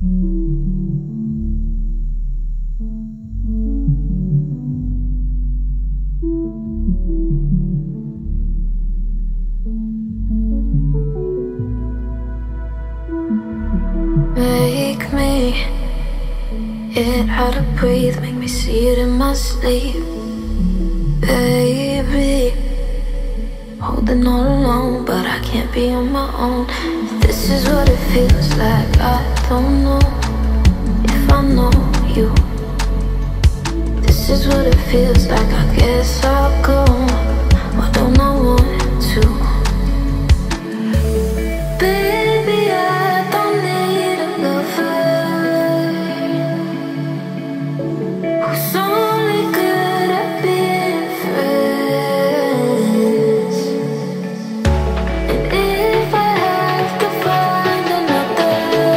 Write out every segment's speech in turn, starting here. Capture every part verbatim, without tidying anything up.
Make me it how to breathe, make me see it in my sleep, baby. Holding all alone, but I can't be on my own. This is what it feels like. I don't know if I know you. This is what it feels like. I guess I'll go. Why don't I want to? Baby, I don't need a lover who's only good at being friends. And if I have to find another,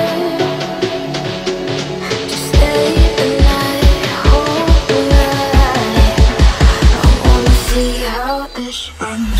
just stay the night, hold the light. I wanna see how this ends.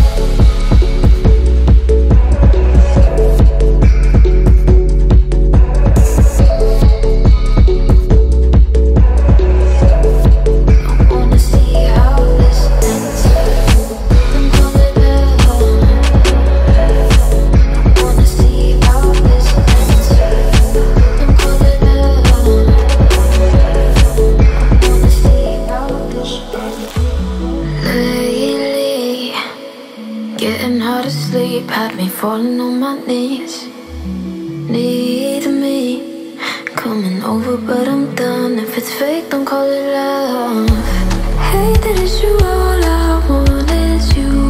Getting hard to sleep had me falling on my knees. Need me coming over, but I'm done. If it's fake, don't call it love. Hey, that is you, all I want is you.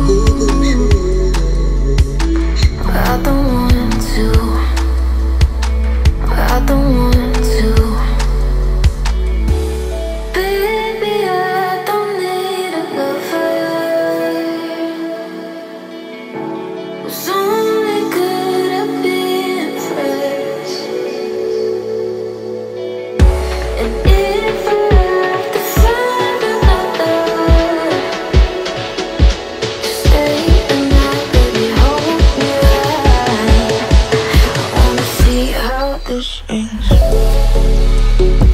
I don't want to, I don't want to. Baby, I don't need a lover who's only good at being friends. And if I have to find another, just stay the night, baby, hold me right. I wanna see how this ends.